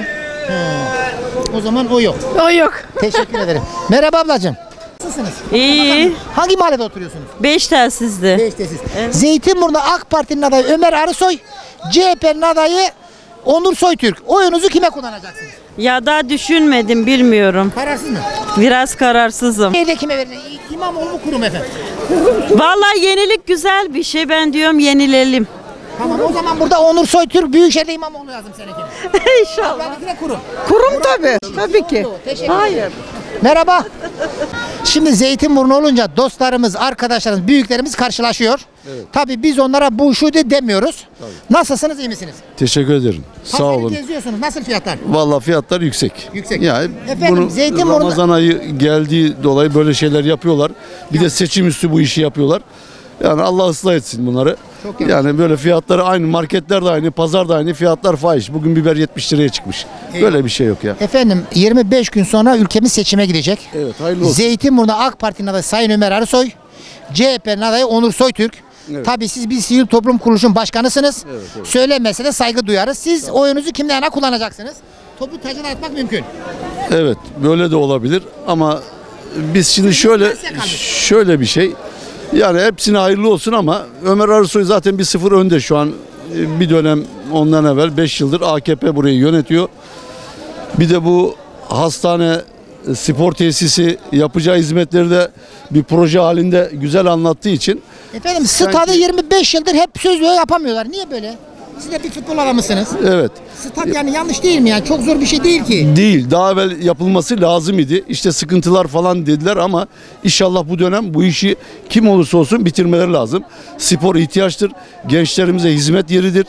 S1: O zaman o yok.
S5: O yok.
S1: Teşekkür ederim. Merhaba ablacığım. Nasılsınız?
S4: İyi.
S1: Hangi mahallede oturuyorsunuz?
S4: Beştelsiz'de.
S1: Beştelsiz. Zeytinburnu'da AK Parti'nin adayı Ömer Arısoy, CHP'nin adayı Onur Soytürk. Oyunuzu kime kullanacaksınız?
S4: Ya daha düşünmedim, bilmiyorum.
S1: Kararsız mı?
S4: Biraz kararsızım.
S1: Nerede kime vereceksiniz? İmamoğlu mu Kurum efendim?
S4: Vallahi yenilik güzel bir şey. Ben diyorum yenilelim.
S1: Tamam, o zaman burada Onur Soytürk, Büyükşehir'de İmamoğlu yazdım senekine.
S4: İnşallah.
S1: Kurum.
S7: Kurum tabii. Tabii ki.
S1: Hayır. Merhaba. Şimdi Zeytinburnu olunca dostlarımız, arkadaşlarımız, büyüklerimiz karşılaşıyor.
S17: Evet.
S1: Tabii biz onlara bu şu de demiyoruz. Nasılsınız, iyi misiniz?
S17: Teşekkür ederim. Sağ
S1: Pazarı
S17: olun.
S1: geziyorsunuz. Nasıl fiyatlar?
S17: Vallahi fiyatlar yüksek.
S1: Yüksek.
S17: Yani
S1: Efendim,
S17: bunu
S1: Zeytinburnu'da-
S17: Ramazan ayı geldiği dolayı böyle şeyler yapıyorlar. Bir de seçim üstü bu işi yapıyorlar. Yani Allah ıslah etsin bunları.
S1: Çok yanlış.
S17: Yani böyle fiyatları aynı, marketler de aynı, pazar da aynı, fiyatlar fahiş. Bugün biber 70 liraya çıkmış. Böyle bir şey yok ya.
S1: Efendim 25 gün sonra ülkemiz seçime gidecek.
S17: Evet, hayırlı olsun.
S1: Zeytinburnu'da AK Parti'nin adayı Sayın Ömer Arısoy, CHP'nin adayı Onur Soytürk.
S17: Evet.
S1: Tabii siz bir sivil toplum kuruluşun başkanısınız.
S17: Evet, evet.
S1: Söylenmese de saygı duyarız. Siz oyunuzu kimden yana kullanacaksınız? Topu tacına atmak mümkün.
S17: Evet, böyle de olabilir ama biz şimdi şöyle bir şey. Yani hepsine hayırlı olsun ama Ömer Arısoy zaten 1-0 önde şu an. Bir dönem ondan evvel 5 yıldır AKP burayı yönetiyor. Bir de bu hastane, spor tesisi yapacağı hizmetleri de bir proje halinde güzel anlattığı için.
S1: Efendim stadı 25 yıldır hep söz yapamıyorlar. Niye böyle? Siz de bir futbol adamısınız.
S17: Evet.
S1: Stat yani yanlış değil mi yani? Çok zor bir şey değil ki.
S17: Değil. Daha evvel yapılması lazım idi. İşte sıkıntılar falan dediler ama inşallah bu dönem bu işi kim olursa olsun bitirmeleri lazım. Spor ihtiyaçtır. Gençlerimize hizmet yeridir.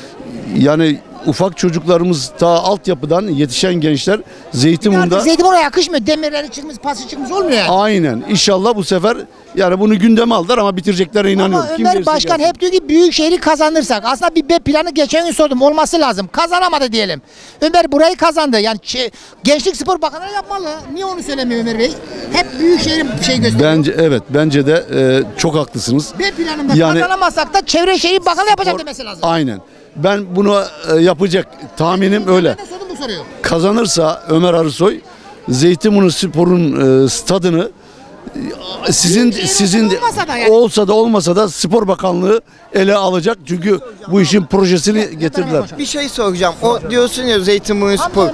S17: Yani ufak çocuklarımız ta altyapıdan yetişen gençler Zeytinburnu'da.
S1: Zeytinburnu'na yakışmıyor. Demirleri çıkmış, pası çıkmış olmuyor yani.
S17: Aynen. İnşallah bu sefer yani bunu gündeme aldılar ama bitireceklerine inanıyorum.
S1: Ama
S17: Kim
S1: Ömer
S17: verirse
S1: Başkan
S17: gelsin.
S1: hep diyor ki Büyükşehir'i kazanırsak. Aslında bir B planı geçen gün sordum. Olması lazım. Kazanamadı diyelim. Ömer burayı kazandı. Yani Gençlik Spor Bakanı yapmalı. Niye onu söylemiyor Ömer Bey? Hep Büyükşehir'in şey gösteriyor.
S17: Bence de çok haklısınız.
S1: B planında kazanamazsak da Çevre Şehir Bakanı yapacak demesi lazım.
S17: Aynen. Ben bunu yapacak tahminim öyle.
S1: Ben de sordum bu soruyu.
S17: Kazanırsa Ömer Arısoy Zeytinburnu Spor'un stadını sizin
S1: olmasa da yani.
S17: olsa da olmasa da Spor Bakanlığı ele alacak. Çünkü bu işin projesini getirdiler.
S18: Bir şey soracağım. O diyorsun ya Zeytinburnu Spor.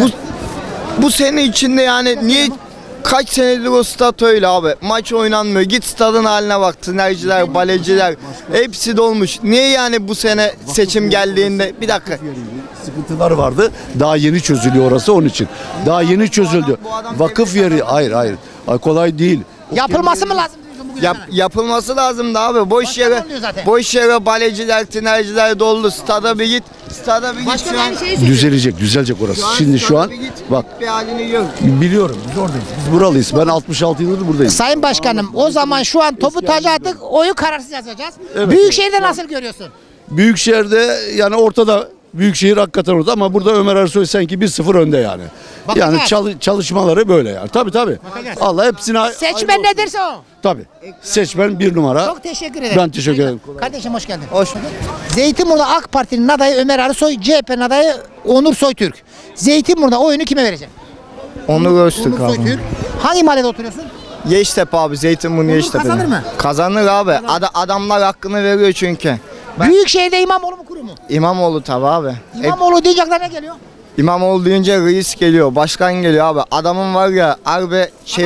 S18: Bu sene içinde yani niye kaç senedir o stat öyle abi? Maç oynanmıyor. Git stadın haline bak. Tinerciler, baleciler hepsi dolmuş. Niye yani bu sene seçim geldiğinde bir dakika.
S17: Sıkıntılar vardı. Daha yeni çözülüyor orası onun için. Daha yeni çözüldü. Vakıf yeri hayır. Kolay değil.
S1: Yapılması mı lazım?
S18: Yapılması lazım da abi. Boş yere baleciler, tinerciler doldu. Stada bir git. Şu an
S17: Düzelecek orası. Şimdi şu an bak
S18: bir halini gör.
S17: biliyorum biz oradayız. Biz buralıyız. Ben 66 yıldır buradayım.
S1: Sayın Başkanım o zaman şu an topu taca attık. Oyu kararsız yazacağız.
S17: Evet,
S1: Büyükşehir'de nasıl görüyorsun?
S17: Büyükşehir'de yani ortada Büyükşehir hakikaten orada ama burada Ömer Arısoy sanki 1-0 önde yani.
S1: Bakacağız.
S17: Yani çalışmaları böyle yani. Tabii. Allah hepsine
S1: Seçmen ne derse o.
S17: Tabii. Seçmen 1 numara.
S1: Çok teşekkür ederim.
S17: Ben teşekkür ederim.
S1: Kardeşim hoş geldin. Hoş bulduk. Zeytinburnu'da AK Parti'nin adayı Ömer Arısoy, CHP'nin adayı Onur Soytürk. Zeytinburnu'da oyunu kime vereceksin?
S18: Onur Öztürk abi.
S1: Soytürk. Hangi mahallede oturuyorsun?
S18: Yeştepe abi. Zeytinburnu Yeştepe.
S1: Kazanır mı?
S18: Kazanır abi. Adamlar hakkını veriyor çünkü.
S1: Büyükşehir'de İmamoğlu mu Kurum mu?
S18: İmamoğlu tabi abi.
S1: İmamoğlu diyecekler ne geliyor?
S18: İmamoğlu deyince reis geliyor, başkan geliyor abi. Adamın var ya harbi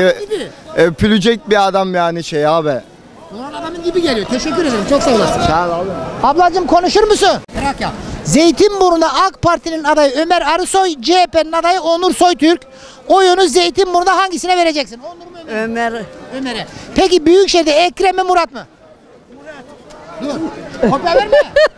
S18: öpülecek bir adam yani abi.
S1: Doğan adamın gibi geliyor. Teşekkür ederim. Çok sağ olasın. Sağ ol abi. Ablacığım konuşur musun? Merak ya. Zeytinburnu'nda AK Parti'nin adayı Ömer Arısoy, CHP'nin adayı Onur Soytürk. Oyunu Zeytinburnu'nda hangisine vereceksin? Onur mu Ömer? Ömer'e. Peki Büyükşehir'de Ekrem mi Murat mı? Murat. Dur. Kopya verme.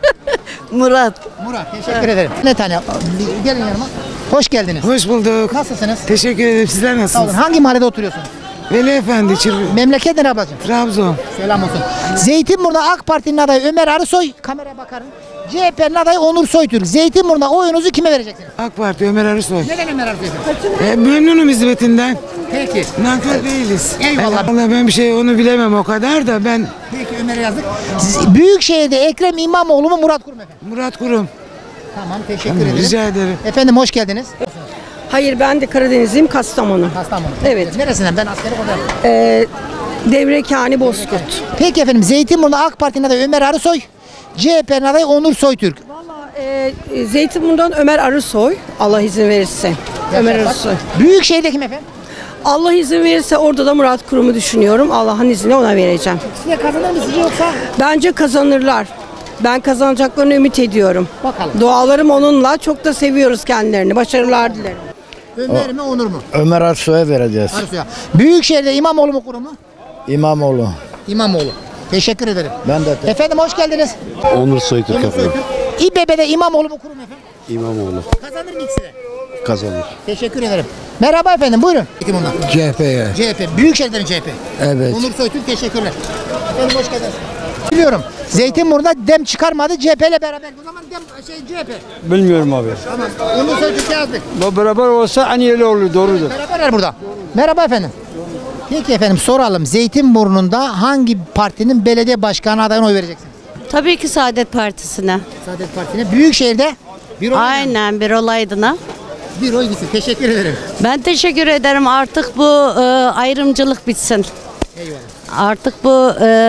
S2: Murat.
S1: Teşekkür ederim. Ne tane? Gelin yanıma. Hoş geldiniz.
S8: Hoş bulduk.
S1: Nasılsınız?
S8: Teşekkür ederim. Sizler
S1: Sağ olun.
S8: nasılsınız?
S1: Hangi mahallede oturuyorsunuz?
S8: Veli Efendi.
S1: Memleket ne ablacığım?
S8: Trabzon.
S1: Selam olsun. Zeytinburnu'nda AK Parti'nin adayı Ömer Arısoy, kameraya bakarım. CHP'nin adayı Onur Soytürk. Zeytinburnu'nda oyunuzu kime vereceksiniz?
S8: AK Parti Ömer Arısoy.
S1: Neden Ömer Arısoy?
S8: Memnunum hizmetinden.
S1: Peki.
S8: Nankör değiliz.
S1: Eyvallah.
S8: Vallahi ben bir şey onu bilemem o kadar da ben.
S1: Peki Ömer'e yazdık. Büyükşehir'de Ekrem İmamoğlu mu Murat Kurum efendim?
S8: Murat Kurum.
S1: Tamam teşekkür ederim.
S8: Rica ederim.
S1: Efendim hoş geldiniz.
S12: Hayır ben de Karadenizliyim, Kastamonu.
S1: Kastamonu.
S12: Evet.
S1: Neresinden? Ben askeri oradayım.
S12: Devrekani Bozkurt.
S1: Peki efendim Zeytinburnu'nda AK Parti'nin adayı Ömer Arısoy, CHP'nin adayı Onur Soytürk.
S12: Zeytinburnu'ndan Ömer Arısoy, Allah izin verirse. Ömer Arısoy.
S1: Büyükşehir'de kim efendim?
S12: Allah izin verirse orada da Murat Kurum'u düşünüyorum. Allah'ın izniyle ona vereceğim.
S1: Size kazanır mı sizce yoksa?
S12: Bence kazanırlar. Ben kazanacaklarını ümit ediyorum.
S1: Bakalım.
S12: Dualarım onunla. Çok da seviyoruz kendilerini. Başarılar dilerim.
S1: Ömer mi Onur mu?
S16: Ömer Arısoy'a vereceğiz.
S1: Arısoy'a. Büyükşehir'de İmamoğlu mu Kurum mu?
S16: İmamoğlu.
S1: İmamoğlu. Teşekkür ederim.
S16: Ben de.
S1: Efendim hoş geldiniz.
S16: Onur Soytürk efendim.
S1: İBB'de İmamoğlu mu Kurum efendim?
S16: İmamoğlu.
S1: Kazanır mı ikisi de?
S16: Kazanır.
S1: Teşekkür ederim. Merhaba efendim buyurun.
S16: CHP'ye.
S1: CHP. Büyükşehir'den CHP.
S16: Evet.
S1: Onur Soytürk teşekkürler. Efendim hoş geldiniz. Biliyorum. Zeytinburnu'nda dem çıkarmadı. CHP ile beraber. O zaman dem CHP.
S23: Bilmiyorum abi.
S1: Tamam. Onur Soytürk yazdık.
S23: Beraber olsa en iyi olur, doğrudur.
S1: Beraberler burada. Merhaba efendim. Peki efendim soralım. Zeytinburnu'nda hangi partinin belediye başkanı adayına oy vereceksiniz?
S4: Tabii ki Saadet Partisi'ne.
S1: Saadet Partisi'ne. Büyükşehir'de bir oy.
S4: Aynen bir olaydına.
S1: Bir oy gitsin. Teşekkür ederim.
S4: Ben teşekkür ederim. Artık bu ayrımcılık bitsin.
S1: Eyvallah.
S4: Artık bu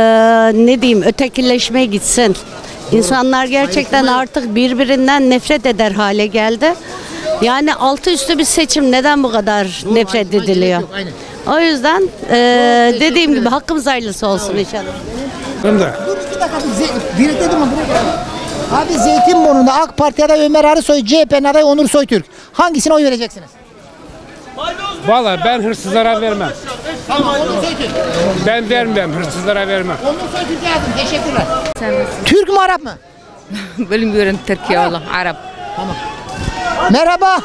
S4: ne diyeyim ötekileşme gitsin. İnsanlar gerçekten artık birbirinden nefret eder hale geldi. Yani altı üstü bir seçim neden bu kadar nefret ediliyor? O yüzden dediğim gibi hakkımız hayırlısı olsun inşallah.
S1: Ben de. Dur 2 dakika. Birlikte durma. Abi Zeytinburnu'nda AK Parti adayı Ömer Arısoy, CHP'nin adayı Onur Soytürk. Hangisine oy vereceksiniz?
S19: Vallahi ben hırsızlara vermem.
S1: Tamam Onur Soytürk.
S19: Ben vermem, hırsızlara vermem.
S1: Onur Soytürk'e yazdım. Teşekkürler. Türk mü Arap mı?
S26: Bilmiyorum Türkiye valla Arap.
S1: Tamam. Merhaba.